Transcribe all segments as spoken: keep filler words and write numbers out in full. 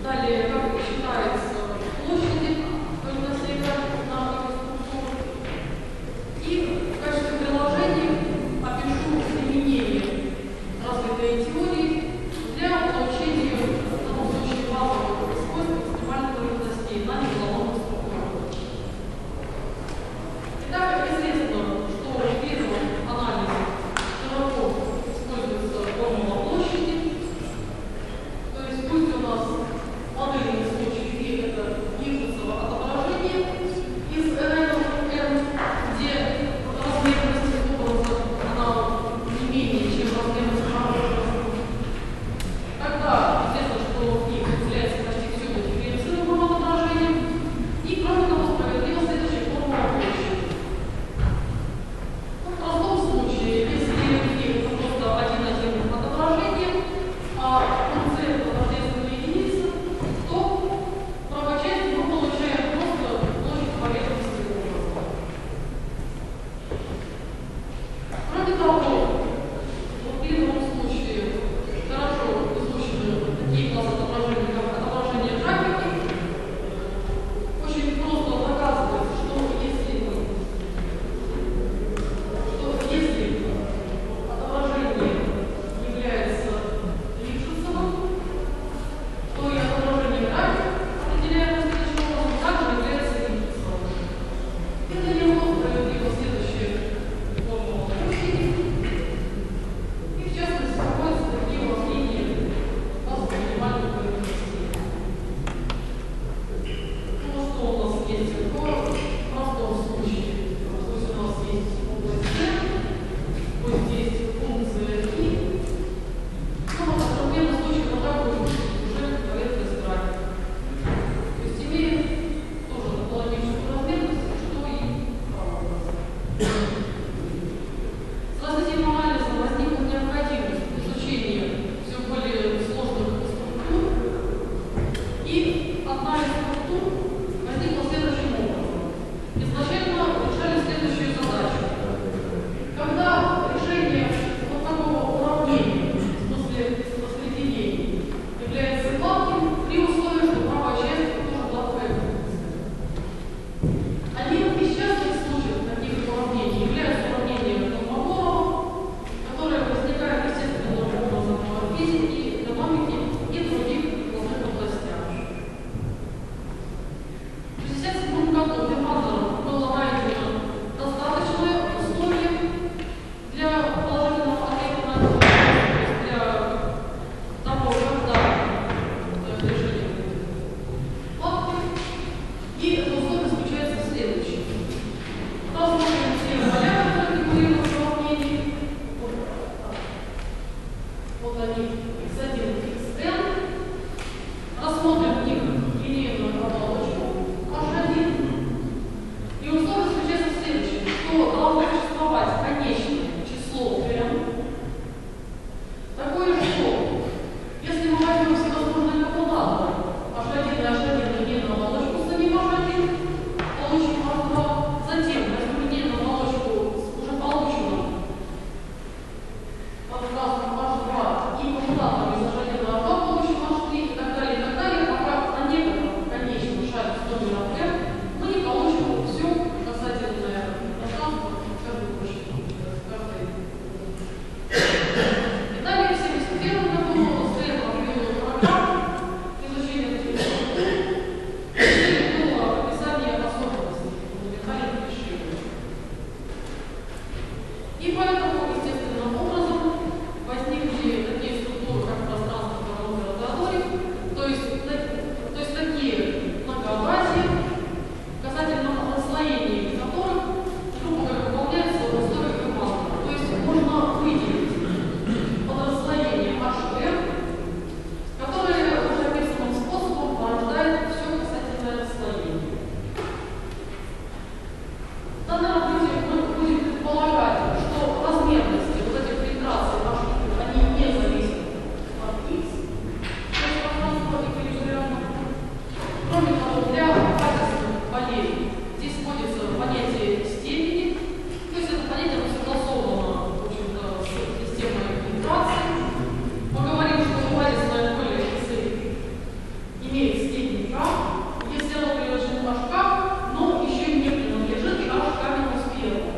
Далее, как считается площади должностей граждан на инфраструктуру. И в качестве приложения опишу применение развитой теории для получения в данном случае базовых свойств экстремальных должностей на неугловом структуре. Итак, известно, что в первом анализе широко используется формула площади. То есть пусть у нас модельный случай и это Ньютоново отображение из эн в эн, где размерность образа она не менее, чем размерность образа. Тогда известно, что их выделяется почти все дифференцированным отображением. И кроме того, справедлива следующая формула площади. В простом случае, если их просто один-один отображение, а функция это рождественная единица, то в правой части мы получаем просто площадь поверхности образа. Кроме того, в первом случае хорошо изучены такие классы отображения, как отображение графики. Очень просто доказывается, что если, что если отображение является Липшицевым, то и отображение график, определяемое следующим образом, также является Липшицевым. Это легко справедливо следующая формула площади. И в частности приводятся такие уравнения базовых минимальных поверхностей. Ну что у нас есть в простом случае? Пусть у нас есть область С, пусть есть функция И. Ну, вот в определенном случае должна будет уже поверхность графика. То есть имеет тоже топологическую размерность, что и правда. С развитием анализа возникла необходимость изучения все более сложных структур. И одна из структур возникла следующим образом. Изначально решали следующую задачу. Когда решение вот такого уравнения, в смысле распределения, является гладким, при условии, что правая часть тоже гладкая функция. Одним из частых случаев таких уравнений являются уравнения Колмогорова, которые возникают естественным образом в физике, экономике и других главных областях. шестьдесят имеет степень права, если оно принадлежит аж К, но еще не принадлежит аж каменному сферу.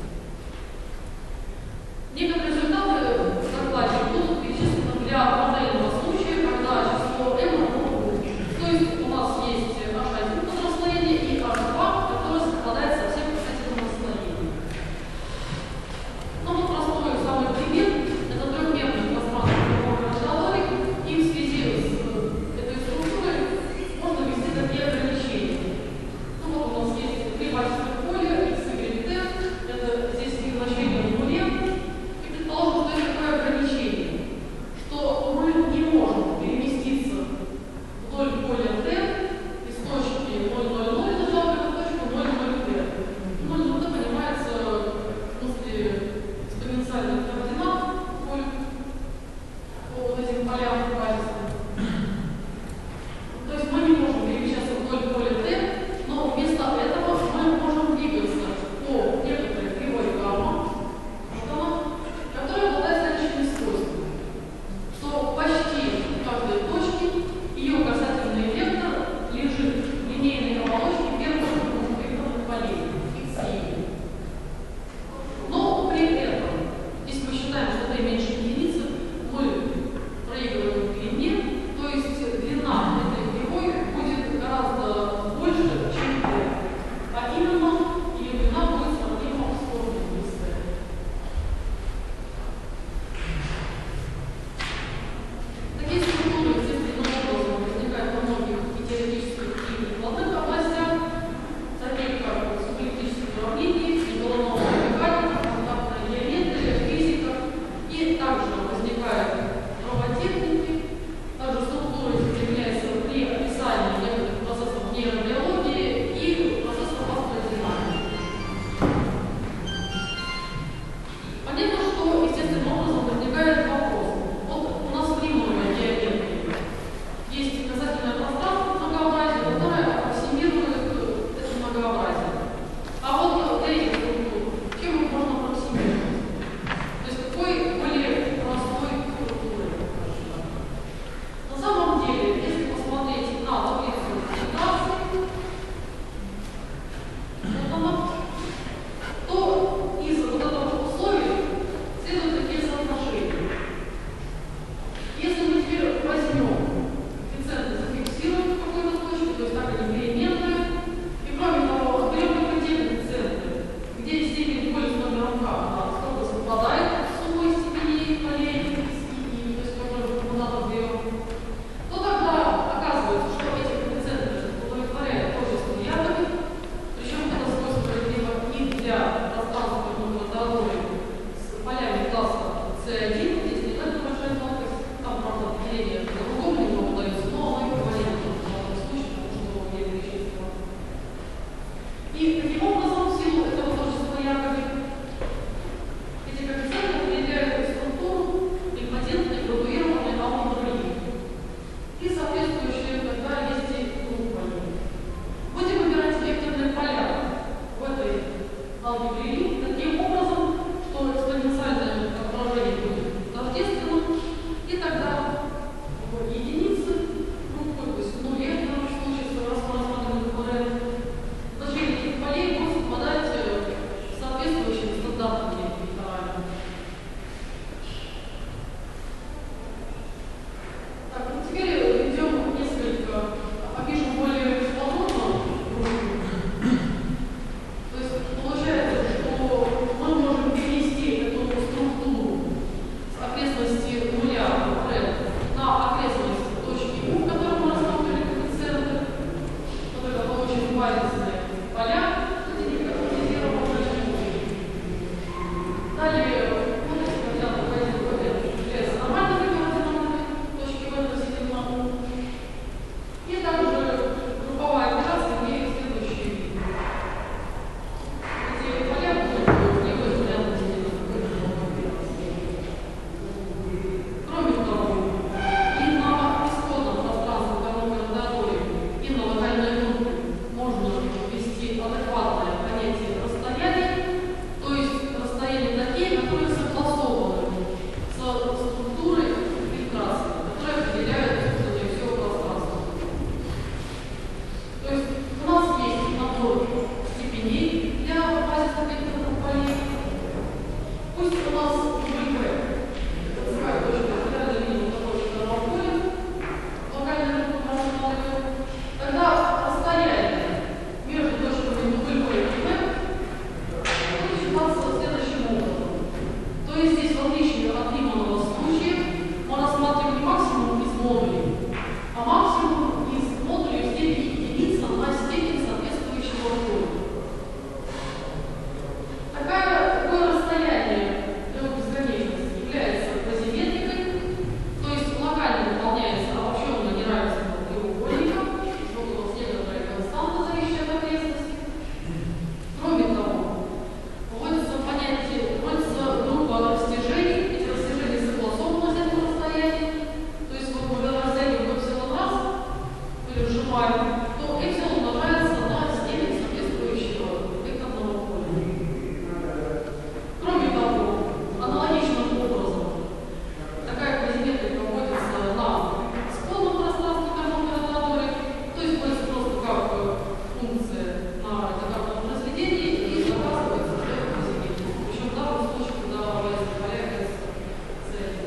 Некоторые результаты в докладе будут перечислены для модельного случая, когда число m равно двум. То есть у нас есть аш один подраслоение и аш два, которое совпадает со всем касательным расслоением. Ну вот простой самый пример. Это трехмерный пространственный разговор, и в связи с этой структурой можно ввести такие ограничения. Ну вот у нас есть три больших поля, x, y, t. Это здесь их значение в нуле. И предположим, что есть такое ограничение, что мы не можем переместиться вдоль поля t из точки ноль ноль ноль нажал в точку ноль ноль t. ноль ноль t понимается в смысле экспоненциальных координат по, по вот этим полям базисным. То есть мы не можем перемещаться вдоль поля t, но вместо этого мы можем двигаться по некоторой кривой гамма, которая обладает следующими свойствами, что почти в каждой точке ее касательный эффект нажимаем, то Excel умножается на степень соответствующего векторного поля. Кроме того, аналогичным образом такая произведение проводится на исходном пространстве термокоррелаторе, то есть используется просто как функция на декартном произведении и заказывается в это произведение. Причем в данном случае, когда появляется цель.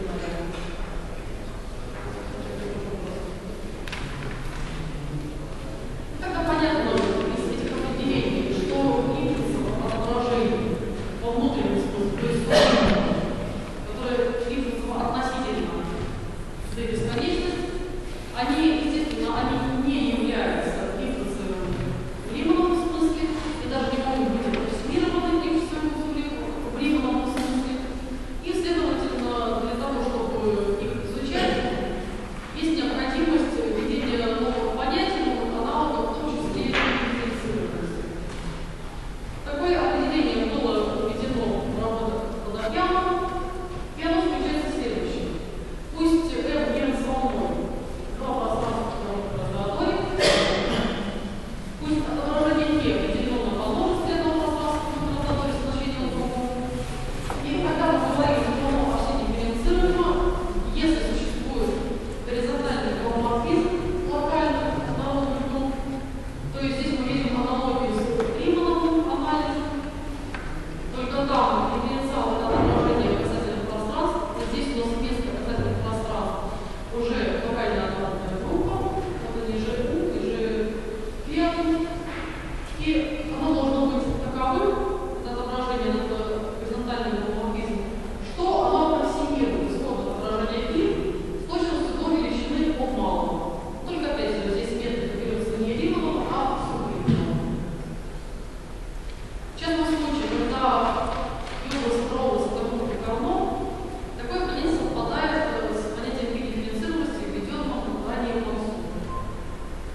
Тогда понятно из этих определений, что имеется отображение во внутреннем смысле, то есть которые движутся относительно до бесконечности, они, естественно, они не являются импульсом в Римановом смысле и даже не могут быть аппроксимированы импульсом в Римановом смысле. И, следовательно, для того, чтобы их изучать, есть необходимость введения новых понятий, новых аналогов, в том числе и дифференцированности. Такое определение было введено в работах Ладогяна, и оно заключается в следующем. Пусть M является волной два пространства в квадратуре, пусть отображение P определено на множестве этого пространства в квадратуре с значением другого. И когда мы говорим, что оно вообще дифференцируемо, если существует горизонтальный геоморфизм локальных однородных групп, то есть здесь мы видим аналогию с Римановым анализом, только там дифференциал это отображение касательных пространств, а здесь у нас вместо касательных пространств уже локальная однородная группа, вот они же U и же P, и оно должно быть таковым, это отображение над горизонтальным геоморфизмом, что оно аппроксимирует исходное отображение I с точностью до величины от малого. Только опять же здесь метод берется не Риманова, а субриманова. В частном случае, когда область провода Садового Карно, такое понятие совпадает с понятием дифференцированности, введенным ранее в Максу.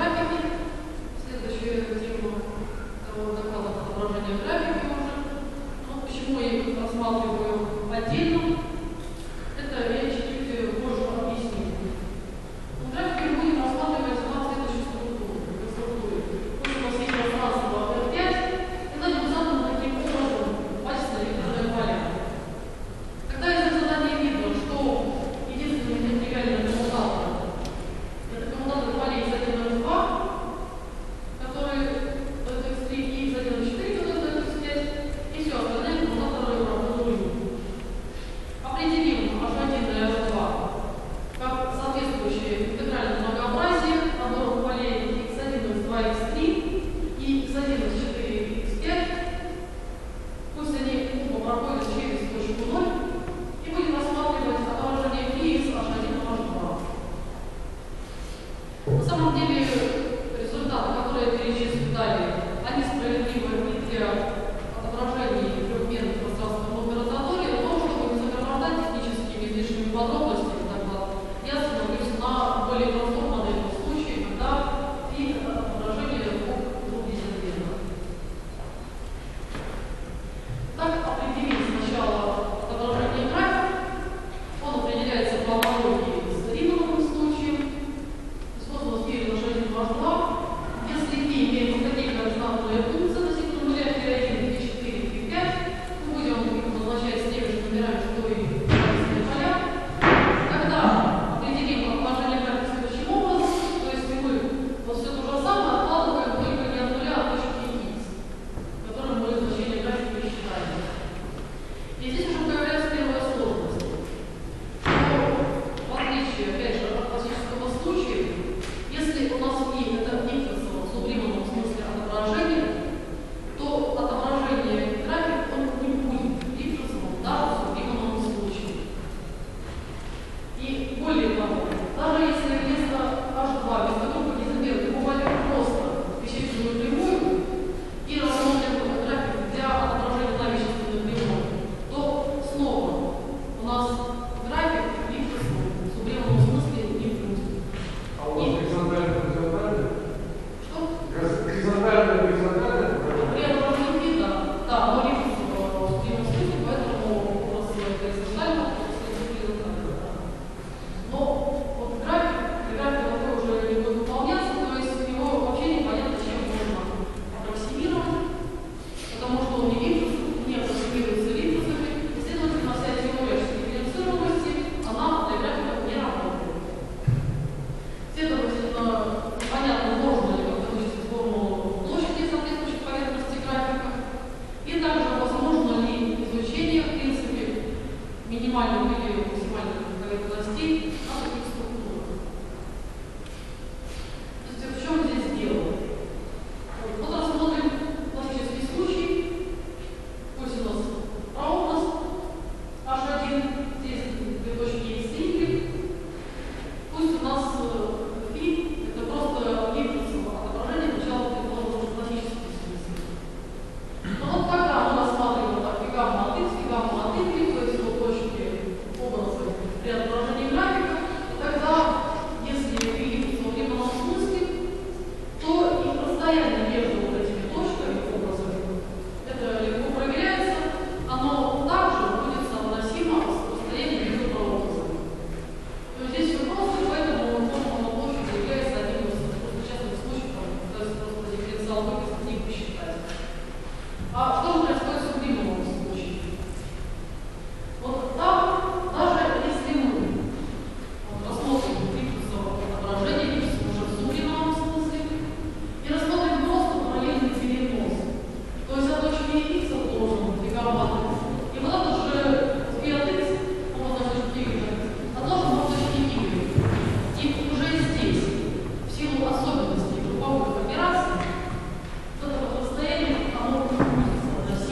графики. Следующая тема этого доклада — отображение графики уже. Ну, почему я их рассматриваю отдельно? Это я чуть-чуть позже объясню. В графике мы будем рассматривать два следующих структуры. Вот у нас есть пространство эр пять, и на нем заданы таким образом качественные векторные поля. Когда из этого задания видно, что единственный интегральный коммутатор — это коммутатор полей икс один икс два, который дает икс три, и икс один икс четыре, который дает икс пять, и все, остальные коммутаторы равны нулю. Определим эйч один и эр два как соответствующие интегральное многообразие наборов полей икс один, икс два, икс три и икс один, икс четыре, икс пять. Пусть они оба проходят через точку ноль, и будем рассматривать отображение фи из эйч один на эйч два. На самом деле результаты, которые я перечислю далее, они справедливы и для отображений трехмерных пространственных операторий, но чтобы не загромождать техническими излишними подробностями доклада, я остановлюсь на более простом модельном случае, когда фи — это отображение двух двух десятверных. Так, определим сначала отображение графика. Он определяется по аналогии с Римановым случаем. Использовалось перед эйч один на эйч два. Если фи имеет вот такие координатные функции относительно нуля, фи один, фи четыре, фи пять, мы будем их обозначать с теми же номерами, что и качественные поля. Тогда определим положение графика следующим образом, то есть мы вот все то же самое откладываем только не от нуля, а от точки x, которым мы значение графика считаем. И здесь уже появляется первая сложность. Но в отличие, опять же, от классического случая, если у нас фи — это Липпинцево в сублимном смысле отображение, то отображение графика он не будет Липпинцевым даже в сублимном случае. И более того, даже если вместо эйч два, вместо группы десятверных, мы возьмем просто вещественную прямую и рассмотрим график для отображения на вещественную прямую, то снова у нас график Липпинцева в сублимном смысле не будет. А у вас горизонтально горизонтально? Что? Горизонтально горизонтально? При отображении фи, да, да, но Липпинцева в сублимном смысле, поэтому образ горизонтально, но вот график, и график такой уже не будет выполняться, то есть его вообще непонятно, чем можно аппроксимировать, потому что он не Липпинцев, не аппроксимируется Липпинцевыми, и, следовательно, вся теория дифференцированности, она для графика не работает. Следовательно, непонятно, можно ли как-то вычислить формулу площади соответствующих поверхностей графика, и также возможно ли изучение, в принципе, минимальных или максимальных поверхностей на таких структурах. То есть в чем здесь дело? Вот, вот рассмотрим классический случай. Пусть у нас прообраз эйч один, здесь две точки икс три. Пусть у нас фи — это просто Липпинцево отображение, начало предположено в классическом смысле. Но вот когда мы рассматриваем так фи гамма от x, фи гамма от y, то есть вот точки образа при отображении графика, то тогда, если фи Липпинцева в римовом смысле, то и расстояние между вот этими точками образами, это легко проверяется, оно также будет соотносимо с расстоянием между прообразами. То есть здесь все просто, поэтому формула площади является одним из частных случаев, то есть просто дифференциал выписки не посчитать. А что же происходит в сублимном случае? Вот там, даже если мы вот, рассмотрим Липпинцево отображение, Липпинцево уже в сублимном смысле, и рассмотрим просто параллельный перенос, то есть от точки x должен быть фи гамма от x, и вот этот же фи от x, он обозначен фи от x, а должен быть точки y. И уже здесь, в силу особенностей групповых операций, вот это вот расстояние, оно не будет соотносимо.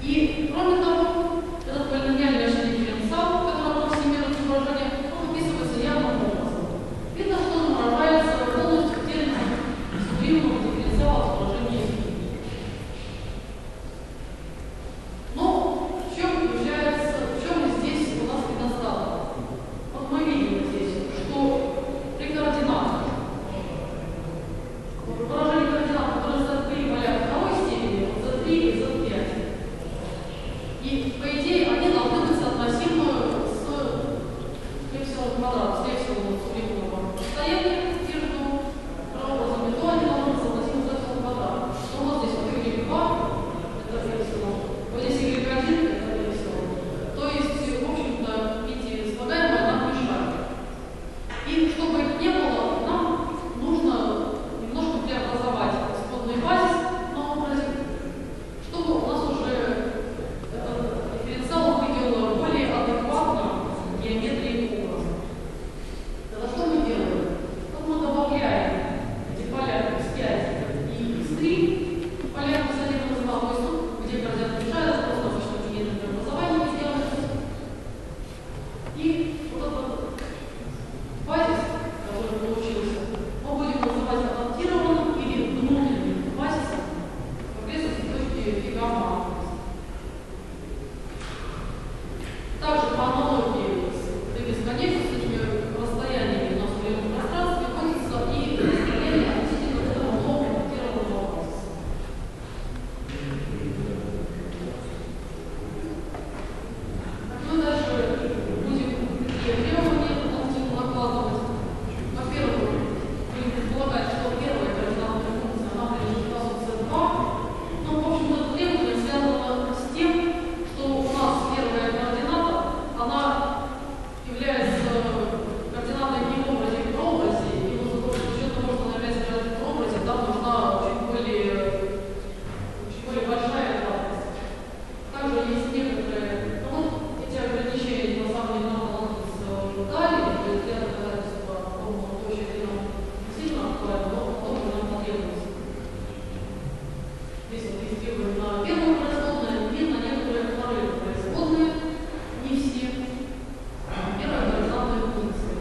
И, кроме того, этот полиномиальный дифференциал, который аппроксимирует выражение, он описывается явным образом. Видно, что он выражается полностью в терминах субъемного дифференциала в положении фи. Но в чем является, в чем здесь у нас недостаток? Вот мы видим здесь, что при координатах, выражение координат, которые за три поля второй степени, за три и за пять. И, по идее, они должны быть соотносимы с эпсилон квадрат, с эпсилоном субъемного расстояния между прообразами, то они должны быть соотносимы с эпсилон квадрат. Но вот здесь вот y два, это эпсилон, вот здесь y один, это эпсилон. То есть, в общем-то, эти слагаемые нам мешают. И чтобы их не было, нам нужно немножко преобразовать исходный базис на образе, чтобы у нас уже этот дифференциал выглядел более адекватно геометрии образа. Тогда что мы делаем? Вот мы добавляем эти поля икс пять и икс три, поля икс один и икс два, то есть тут, где координаты мешаются, просто обычно генеральное преобразование не делается. И вот этот базис, который получился, мы будем называть адаптированным или внутренним базисом в окрестности точки фи гамма. Также по аналогии с бесконечностями расстояниями на субъемном пространстве находится и расстояние относительно этого нового адаптированного базиса. Мы дальше будем такие требования относительно накладывать. Во-первых, будем предполагать, что первая координатная функция она принадлежит классу си два. Но, в общем, это требование связано с тем, что у нас первая координата, она является координатой не в образе, а в прообразе. И вот за счет того, что она является координатой в прообразе, там нужна чуть более, чуть более большая адекватность. Также есть некоторые, ну, вот эти ограничения на самом деле надо находиться далее, то есть для доказательства ровно точно нам не сильно актуально, но потом нам потребуется. Здесь вот тестируем на первую производную и на некоторые вторые производные, не все. Первая координатная функция.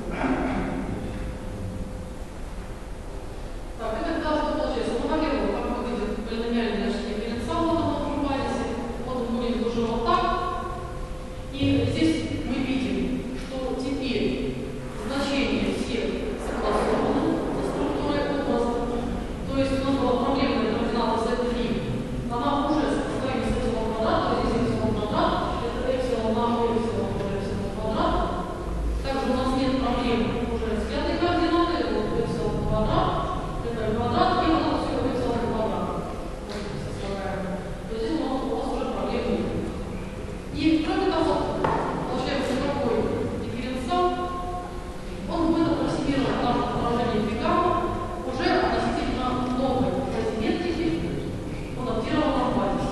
Так, и тогда что получается? Ну, во-первых, как выглядит полиномиальный наш дифференциал на новом базисе. Вот он выглядит уже вот так. И здесь мы видим, что теперь значения всех согласованы со структурой образа. То есть у нас была проблемная координата зет три. Она уже сопоставима с эпсилон квадрат, то есть здесь эпсилон квадрат, это эпсилон на эпсилон, тоже эпсилон квадрат. Также у нас нет проблем уже с пятой координатой, вот эпсилон квадрат, это квадрат, и вот это все эпсилон квадрат. Вот все слагаемые. То есть здесь у нас, у нас уже проблем нет. И кроме того, получается такой дифференциал, он будет аппроксимировать наше выражение фи гамма уже относительно новой газиметрики в адаптированном базисе.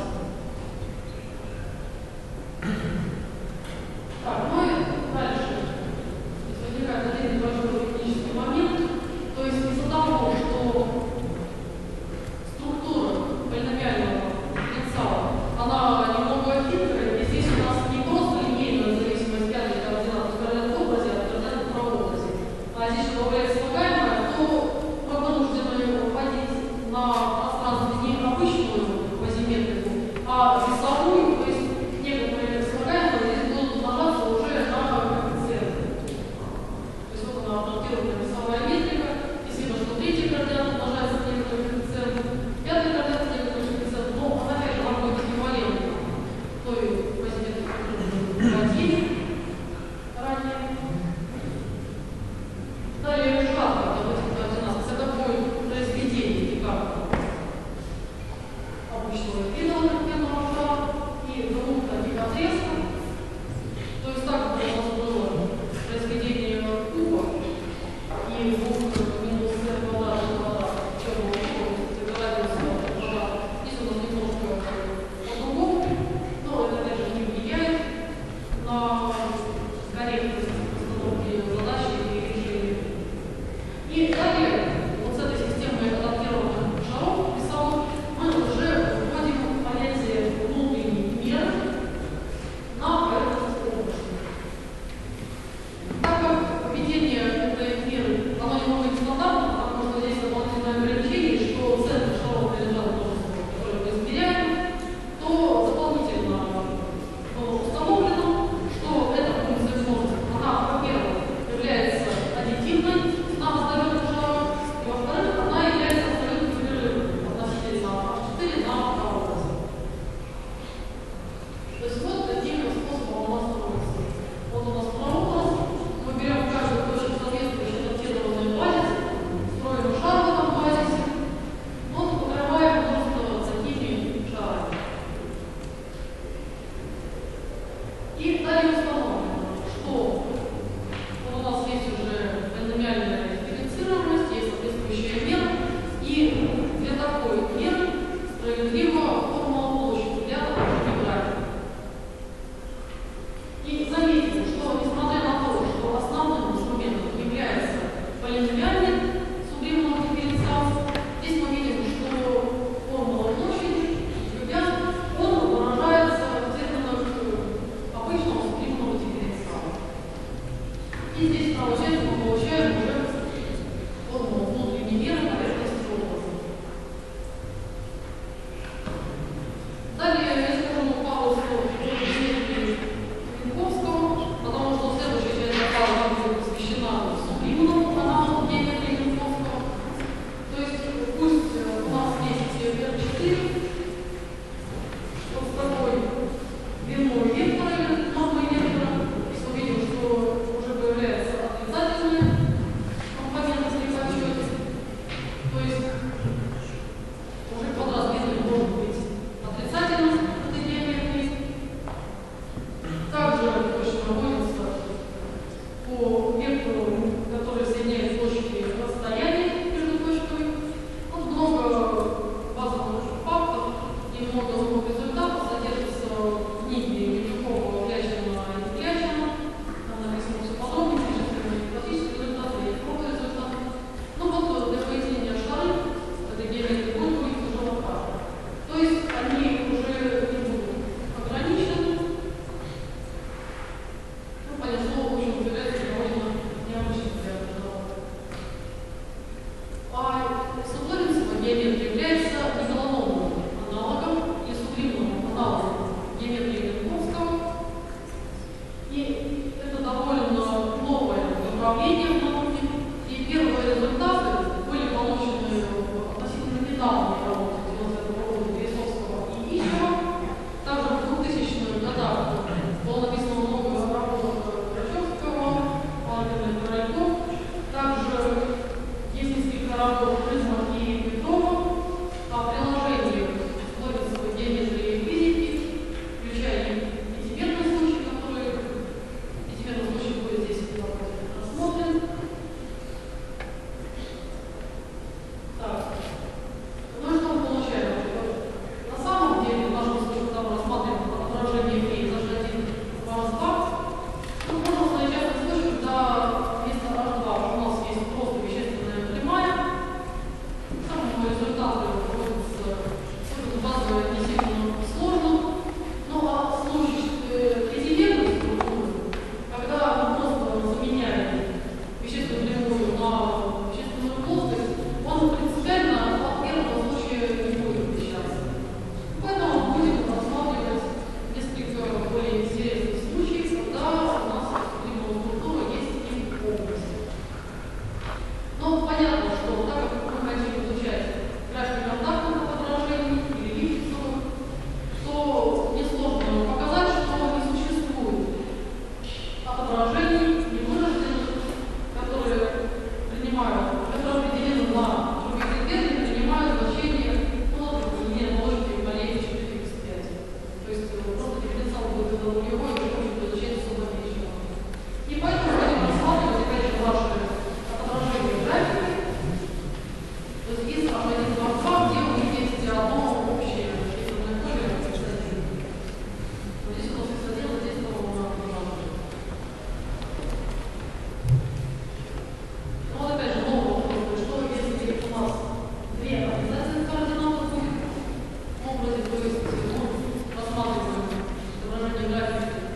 Так, ну и дальше. Здесь возникает один небольшой технический момент. То есть из-за того, что структура полиномиального дифференциала, она немного хитрая, и здесь у нас не просто линейная зависимость пятой координаты в координатном образе, а координаты в прообразе, а здесь добавляется слагаемое, то мы вынуждены вводить на пространстве не обычную базиметрику, а весовую, то есть некоторые слагаемые здесь будут умножаться уже на коэффициенты. То есть вот она адаптированная весовая метрика, если видно, что третья координата умножается на некоторые коэффициенты, пятая координата на некоторые коэффициенты, но она опять же нам будет эквивалентна той базиметрике, которую мы вводили ранее. Далее шкафа в этих координатах, это будет произведение как обычного вида однокоренного шара. есть вот таким способом у нас строится. Вот у нас прообраз, мы берем каждую точку соответствующей адаптированной базисе, строим шар в этом базисе, вот покрываем просто такими шарами. И далее установлено, что вот у нас есть уже полиномиальная дифференцированность, есть соответствующая мера, и для такой меры справедлива формула площади для такой графика. И заметьте, что несмотря на то, что основным инструментом является полиномиальный сублимного дифференциала, здесь мы видим, что формула площади, он выражается в терминах обычного сублимного дифференциала. И здесь в правой части мы получаем уже формулу внутренней меры поверхности образа. Далее я скажу пару слов о геометрии Янковского, потому что следующая часть доклада будет посвящена сублимному аналогу геометрии Янковского. То есть пусть у нас есть эр четыре, вот с такой длиной вектора или нормой вектора. Здесь мы видим, что уже появляется отрицательный компонент при подсчете. То есть уже квадрат длины может быть отрицательным в этой геометрии. Также точно находится по вектору, который соединяет точки расстояния между точками. Вот много базовых фактов и много новых результатов содержится в книге Михалкова «Клячина и Клячина». Там написано все подробнее, существенные классические результаты и пробные результаты. Ну вот для пояснения шары этой геометрии будет будет уже показано. То есть они уже не будут ограничены. Ну, понятно, слово, в общем, является довольно необычным для науки. А Сублимского геометрия является изолономным аналогом и сублимным аналогом геометрии Янковского. И это довольно новое направление в науке. И первые результаты были получены в относительно недавней работе девяносто пятого года Березовского и Ищева. Также в двухтысячных годах было написано много работ Крачевского, Владимира Корольков. Также есть несколько работ Рызмана и Петрова о приложении Сублимской геометрии физики, включая пятимерный случай, который пятимерный случай будет здесь рассмотрен. Так. Ну и что мы получаем? На самом деле, в нашем случае, когда мы рассматриваем отражение фи за один раз два, ну, можно сказать частный случай, когда вместо аш два у нас есть просто вещественная прямая. Там результаты выходят с базовой не сильно сложно. Ну а случай пятимерной структуры, когда мы просто заменяем вещественную прямую на вещественную плоскость, он принципиально от первого случая не будет отличаться. Поэтому будем рассматривать несколько более интересных случаев, когда у нас сублимная структура есть и область. Но понятно, что так как мы хотим изучать график контактных отражений или лифтинговых, то несложно показать, что не существует отражений невыраженных, которые принимают, которые определены на других критериях, принимают значение плота не множителя полей четыре икс пять. То есть просто дифференциал будет это нулевой, и не будет изучать особо ничего. И поэтому будем рассматривать опять же ваши отражения графики. То есть есть аш один два два, где у них есть одно общее вещественное поле икс один. Вот здесь у нас икс один, а здесь тоже у нас отражение. Ну вот опять же новый вопрос, что если у нас две отрицательных координаты в образе, то есть мы рассматриваем изображение графики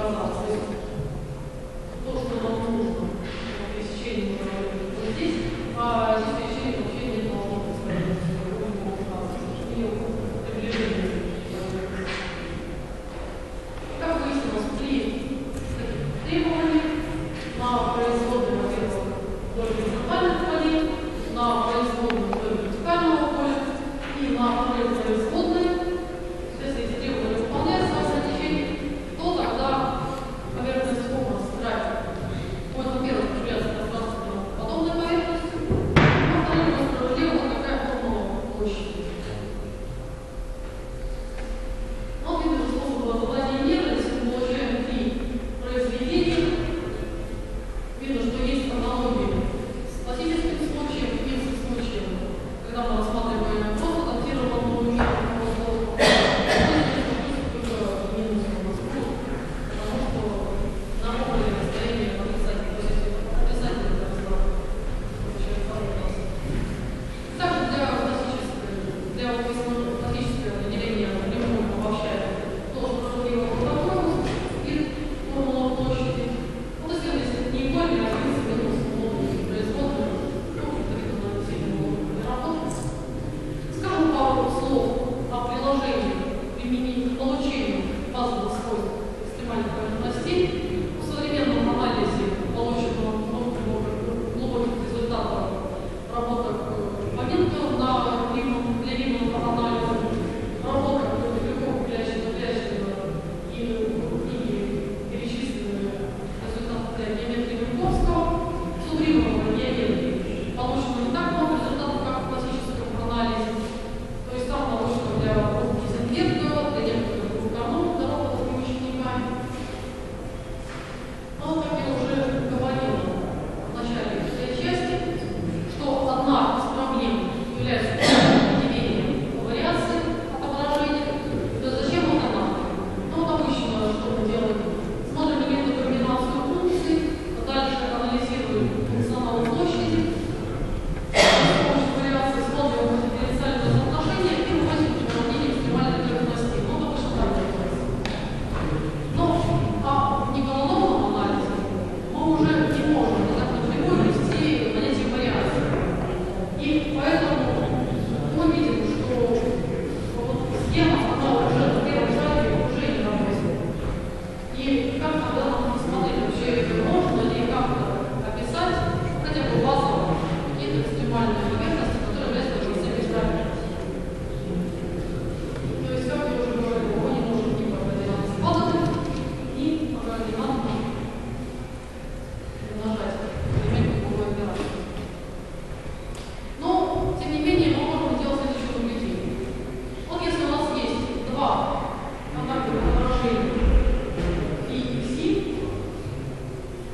показалось. То есть то, что нам нужно для пересечения вот здесь, а здесь пересечение вообще не должно происходить. И приближение. Как выяснилось, при таких требованиях на производную, во-первых, вдоль горизонтальных полей, на производную вдоль вертикального поля и на поле производной, если эти требования выполняются в течение, то тогда поверхность области трафика будет, во-первых, являться пространственно подобной поверхностью, а во-вторых, справедливо вот такая формула площади. Вот видно способ обладания нервной, если мы получаем три произведения. Видно, что есть аналогии с классическим случаем и с случаем, когда мы рассматриваем просто датированную меру просто минус у нас будет, потому что на модуле расстояние отрицательное, то есть отрицательное разлад получается у нас. Также для классической, для классического определения прямой обобщаем тоже справедливого водопровода и формула площади. Вот если не более разница минус модуль производной, то это на сильную работу. Скажем пару слов о приложении применения к получению базовых свойств экстремальных поверхностей. В современном анализе получено много глубоких результатов работок моментов на римном, для римного анализа, работок Глюкова, Плящина, Плящина и книги перечисленные результаты для геометрии Мянковского. Субримового геометрии получено не так много результатов, как в классическом анализе. То есть там получено для пробки Зенберга, для некоторых групп Карнов, дорог с помощниками. Но, как я уже говорила в начале этой части, что одна из проблем является определением вариации отображения. То есть зачем это надо? Ну вот обычно, что мы делаем? Смотрим какую-то комбинацию функций, дальше анализируем функционал площади, с помощью вариации смотрим дифференциальное соотношение и выводим уравнение экстремальной поверхности. Ну, обычно так делается. Но а в неголовном анализе мы уже не можем так напрямую ввести понятие вариации. И поэтому мы видим, что вот схема, она уже на первом шаге уже не работает. И как тогда нам посмотреть, вообще это можно ли как-то описать хотя бы базово какие-то экстремальные поверхности, которые являются образцами гравитации. То есть, как я уже говорила, мы не можем ни по координатам складывать, ни по координатам умножать элементы круговой операции. Но, тем не менее, мы можем сделать следующее наблюдение. Вот если у нас есть два контактных отражения и си,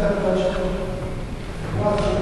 точка. двадцать